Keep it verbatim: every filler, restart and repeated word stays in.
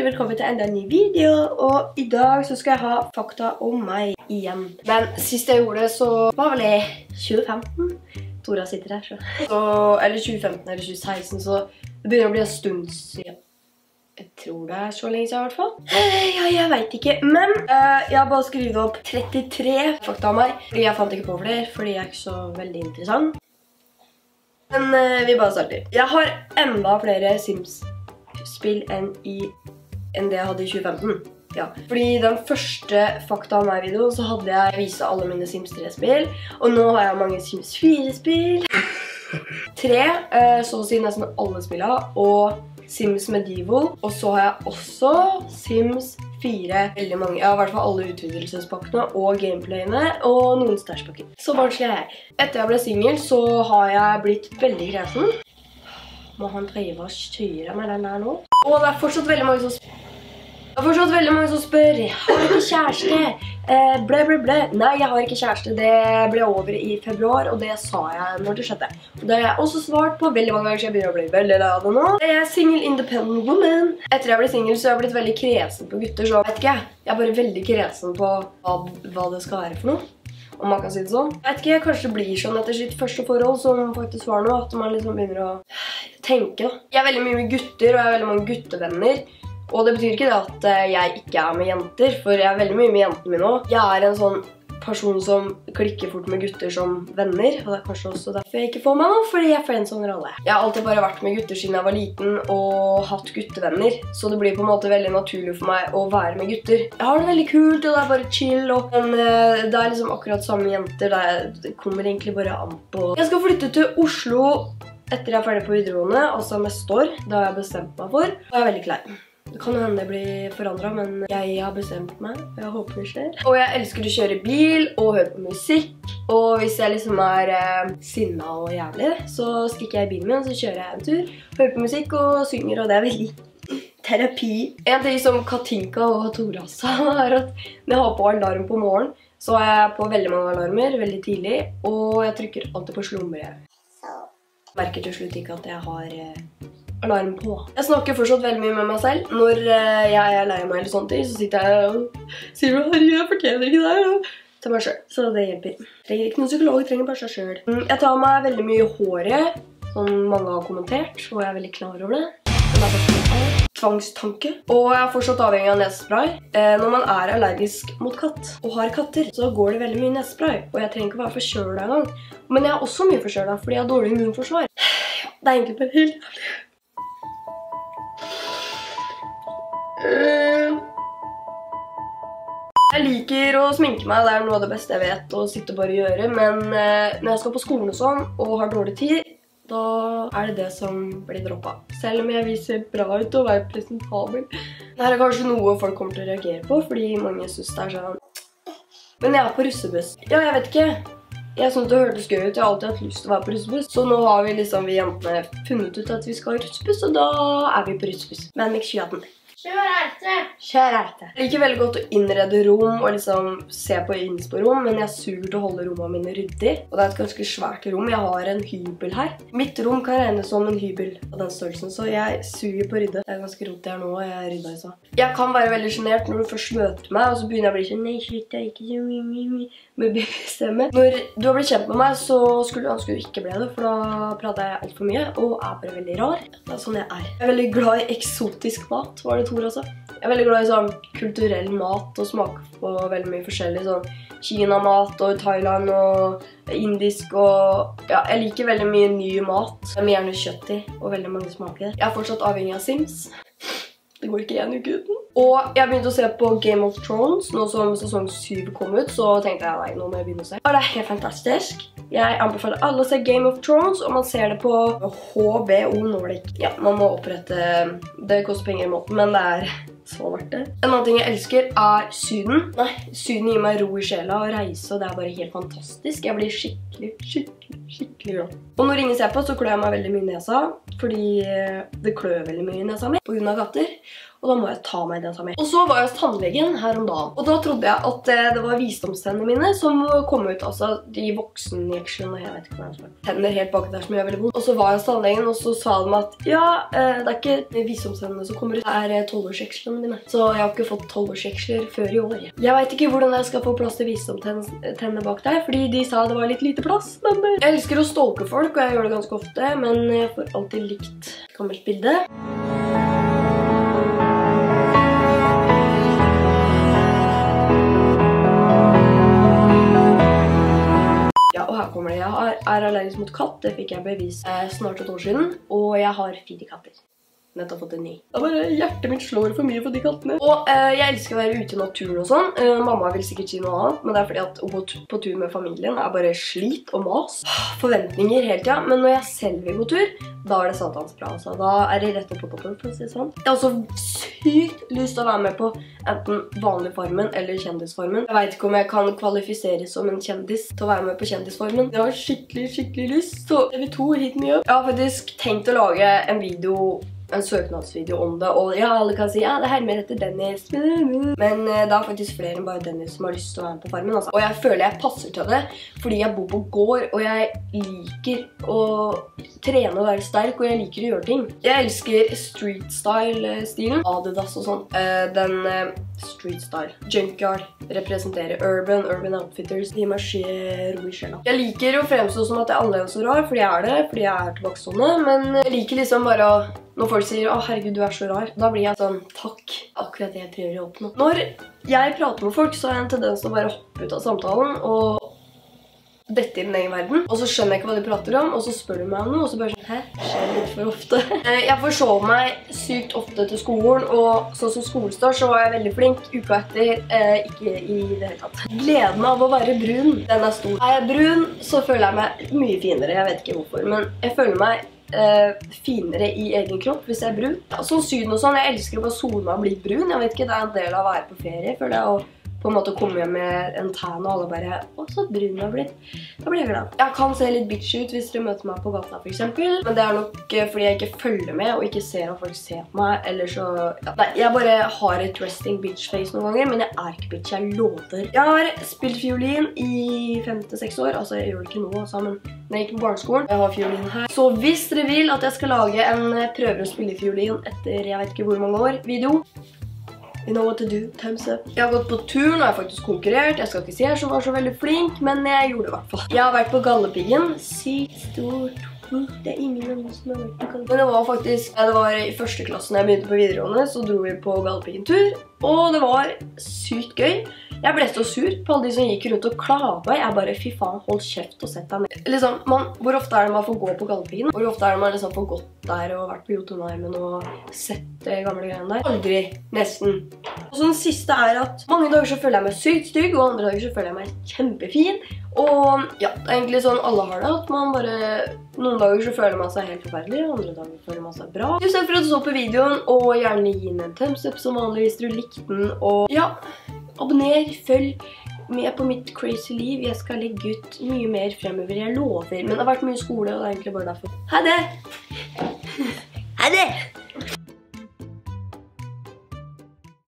velkommen til enda en ny video, og i dag så skal jeg ha fakta om meg igjen. Men sist jeg gjorde det så var vel det tjue femten. Tora sitter her, så. så eller tjue femten eller tjue seksten, så det begynner å bli en stund siden. Jeg tror det er så lenge siden i hvert fall. Ja, jeg vet ikke, men uh, jeg har bare skrevet opp trettitre fakta om meg. Fordi jeg fant ikke på flere, fordi jeg er ikke så veldig interessant. Men uh, vi bare starter. Jeg har enda flere Sims-spill enn, i, enn det jeg hadde i tjue femten. Ja, fordi den første fakta om meg-videoen så hadde jeg vist alle mine Sims tre-spill. Og nå har jeg mange Sims fire-spill. Tre, uh, så å si nesten alle spillene, og Sims Medieval, og så har jeg også Sims fire, veldig mange, ja, i hvert fall alle utvidelsespakkene og gameplayene, og noen stærspakker. Så barnslig er jeg. Etter jeg ble single, så har jeg blitt veldig kresen. Må han drive og styre med den der nå? Og det er fortsatt veldig mange som spør. Det er fortsatt veldig mange som spør, har du ikke kjæreste? Eh, ble, ble, ble. Nei, jeg har ikke kjæreste. Det ble over i februar, og det sa jeg når det skjedde. Det har jeg også svart på veldig mange ganger, så jeg begynner å bli veldig lei av det nå. Jeg er single independent woman. Etter jeg ble single, så har jeg blitt veldig kresen på gutter, så vet ikke jeg. Jeg er bare veldig kresen på hva, hva det skal være for noe, om man kan si det sånn. Jeg vet ikke, jeg kanskje blir sånn etter sitt første forhold, som faktisk var noe, at man liksom begynner å tenke. Jeg er veldig mye med gutter, og jeg er veldig mange guttevenner. Og det betyr ikke det at jeg ikke er med jenter, for jeg er veldig mye med jentene mine også. Jeg er en sånn person som klikker fort med gutter som venner, og det er kanskje også derfor jeg ikke får meg noe, fordi jeg friendzoner alle. Jeg har alltid bare vært med gutter siden jeg var liten og hatt guttevenner, så det blir på en måte veldig naturlig for meg å være med gutter. Jeg har det veldig kult, og det er bare chill, og, men det er liksom akkurat samme jenter, det kommer egentlig bare an på. Jeg skal flytte til Oslo etter jeg er ferdig på videregående, altså neste år, det har jeg bestemt meg for, og jeg er veldig klar. Det kan hende det blir forandret, men jeg har bestemt meg, og jeg håper det skjer. Og jeg elsker å kjøre bil og høre på musikk, og hvis jeg liksom er eh, sinnet og jævlig, så stikker jeg i bilen min, så kjører jeg en tur, hører på musikk og synger, og det er veldig terapi. En ting som Katinka og Tora sa er at når jeg har på alarm på morgen, så er jeg på veldig mange alarmer, veldig tidlig, og jeg trykker alltid på slumre. Jeg merker til slutt ikke at jeg har eh, alarm på. Jeg snakker fortsatt veldig mye med meg selv. Når uh, jeg er lei meg eller sånt, så sitter jeg og sier at jeg fortjener ikke deg til meg selv. Så det hjelper. Jeg trenger ikke noen psykolog, jeg trenger bare seg selv. Jeg tar meg veldig mye håret, som mange har kommentert, og jeg er veldig klar over det. Det er tvangstanke. Og jeg er fortsatt avhengig av nesespray. Eh, når man er allergisk mot katt og har katter, så går det veldig mye nesespray. Og jeg trenger ikke være forkjølet en gang. Men jeg er også mye forkjølet, fordi jeg har dårlig immunforsvar. Det er egentlig bare helt jævlig. Jeg liker å sminke meg, det er noe av det beste jeg vet å sitte og bare gjøre, men eh, når jeg skal på skolen og sånn, og har dårlig tid, da er det det som blir droppet. Selv om jeg viser bra ut og er presentabel. Dette er kanskje noe folk kommer til å reagere på, fordi mange synes det er sånn. Men jeg er på russebuss. Ja, jeg vet ikke. Jeg synes det hørtes gøy ut, jeg har alltid hatt lyst til å være på russebuss. Så nå har vi liksom, vi jentene funnet ut at vi skal ha russebuss, og da er vi på russebuss. Men ikke tjue atten. Kjæreste! Kjæreste. Jeg liker veldig godt å innrede rom og liksom se på innspo-rom, men jeg suger til å holde rommene mine ryddig. Og det er et ganske svært rom. Jeg har en hybel her. Mitt rom kan regnes som en hybel av den størrelsen, så jeg suger på rydde. Det er ganske rot her nå, og jeg rydder i så. Jeg kan være veldig genert når du først møter meg, og så begynner jeg å bli sånn, nei, slutt, jeg er ikke så mye med babystemme. Når du har blitt kjent med meg, så skulle du ønske du ikke ble det, for da prater jeg alt for mye, og er bare veldig rar. Det er sånn jeg er. Jeg er veldig glad i eksotisk mat, var det Tor også? Jeg er veldig glad i sånn kulturell mat og smaker på veldig mye forskjellig, sånn Kina-mat og Thailand og indisk og ja, jeg liker veldig mye ny mat. Jeg vil gjerne kjøtt i og veldig mange smaker. Jeg er fortsatt avhengig av Sims. Det går ikke en uke uten. Og jeg begynte å se på Game of Thrones, nå som sesong syv kom ut, så tenkte jeg, nei, nå må jeg begynne å se. Og det er helt fantastisk. Jeg anbefaler alle å se Game of Thrones, og man ser det på H B O Nordic. Ja, man må opprette, det koster penger i måten, men det er så verdt det. En annen ting jeg elsker er Syden. Nei, Syden gir meg ro i sjela og reise, og det er bare helt fantastisk. Jeg blir skikkelig, skikkelig, skikkelig glad. Og når ingen ser på, så klør jeg meg veldig mye i nesa, fordi det klør veldig mye i nesa mi på grunn av katter. og da må jeg ta meg den sammen. Og så var jeg hos tannlegen her om dagen, og da trodde jeg at det var visdomstennene mine som kom ut, altså de voksenjekslene, jeg vet ikke hva jeg skal. Tenner helt bak der som gjør veldig vondt. Og så var jeg hos tannlegen, og så sa de at ja, det er ikke visdomstennene som kommer ut, det er tolvårsjekslene mine. Så jeg har ikke fått tolvårsjeksler før i år. Jeg vet ikke hvordan jeg skal få plass til visdomstennene bak der, fordi de sa det var litt lite plass, men jeg elsker å stalke folk, og jeg gjør det ganske ofte, men jeg får alltid likt gammelt bilde. Ja, og her kommer det. Jeg er allergisk mot katt, det fikk jeg bevis snart et år siden, og jeg har fire katter. Nettopp fått en ny. Da bare hjertet mitt slår for mye for de kattene. Og eh, jeg elsker å være ute i naturen og sånn. Eh, mamma vil sikkert si noe annet, men det er fordi at å gå på tur med familien er bare slit og mas. Forventninger hele tiden, men når jeg selv vil gå tur, da er det satans bra. Altså. Da er det rett opp på toppen, for å si det sånn. Jeg har også sykt lyst til å være med på enten vanlig Farmen eller kjendisfarmen. Jeg vet ikke om jeg kan kvalifisere som en kjendis til å være med på kjendisfarmen. Jeg har skikkelig, skikkelig lyst, så T V to hit me up. Jeg har faktisk tenkt å lage en video, en søknadsvideo om det, og ja, alle kan si, ja, det hermer etter Dennis. Men uh, det er faktisk flere enn bare Dennis som har lyst til å være med på Farmen, altså. Og jeg føler jeg passer til det, fordi jeg bor på gård, og jeg liker å trene og være sterk, og jeg liker å gjøre ting. Jeg elsker street style-stilen, Adidas og sånn. Uh, den uh, street style. Junkyard representerer urban, urban outfitters. De marsjerer i sjela. Jeg liker å fremstå som at jeg er annerledes og rar, fordi jeg er det, fordi jeg er tilbakestående, men jeg liker liksom bare å når folk sier, å herregud, du er så rar, da blir jeg sånn, takk, akkurat det jeg prøver å oppnå. Når jeg prater med folk, så har jeg en tendens til å bare hoppe ut av samtalen, og dette i den egen verden. Og så skjønner jeg ikke hva de prater om, og så spør de meg om noe, og så bare sånn, hæ? Det skjer litt for ofte. Jeg forsov meg sykt ofte til skolen, og sånn som skolestart så var jeg veldig flink. Uka etter, eh, ikke i det hele tatt. Gleden av å være brun, den er stor. Er jeg brun, så føler jeg meg mye finere, jeg vet ikke hvorfor, men jeg føler meg Uh, finere i egen kropp hvis jeg er brun. Ja, sånn syden og sånn, jeg elsker å bare sole meg og bli brun. Jeg vet ikke, det er en del av å være på ferie, føler jeg, og på en måte komme hjem med en tan og alle bare, å, så brun jeg har blitt. Da blir jeg glad. Jeg kan se litt bitch ut hvis dere møter meg på gata for eksempel, men det er nok fordi jeg ikke følger med og ikke ser at folk ser på meg, eller så, ja. Nei, jeg bare har et resting bitch face noen ganger, men jeg er ikke bitch, jeg lover. Jeg har spilt fiolin i femte seks år, altså jeg gjør det ikke nå, altså, men når jeg gikk på barneskolen, jeg har fiolin her. Så hvis dere vil at jeg skal lage en prøver å spille fiolin etter jeg vet ikke hvor mange år video, you know what to do, thumbs up. Jeg har gått på turen og jeg har faktisk konkurrert. Jeg skal ikke si jeg som var så veldig flink, men jeg gjorde det i hvert fall. Jeg har vært på Galdhøpiggen. Sykt stort. Det er ingen andre som har vært på Galdhøpiggen. Men det var faktisk, det var i første klassen jeg begynte på videregående, så dro vi på Galdhøpiggen-tur. Og det var sykt gøy. Jeg ble så sur på alle de som gikk rundt og klaget. Jeg bare, fy faen, hold kjeft og sett deg ned. Liksom, man, hvor ofte er det man får gå på Galdhøpiggen? Hvor ofte er det man liksom får gått der og vært på Jotunheimen og sett det gamle greiene der? Aldri, nesten. Og så den siste er at mange dager så føler jeg meg sykt stygg, og andre dager så føler jeg meg kjempefin. Og ja, det er egentlig sånn alle har det, at man bare, noen dager så føler man seg helt forferdelig, andre dager føler man seg bra. Tusen takk for at du så på videoen, og gjerne gi den en thumbs up som vanlig hvis du likte den, og ja, abonner, følg med på mitt crazy liv. Jeg skal legge ut mye mer fremover, jeg lover, men det har vært mye skole, og det er egentlig bare derfor. Ha det! Ha det!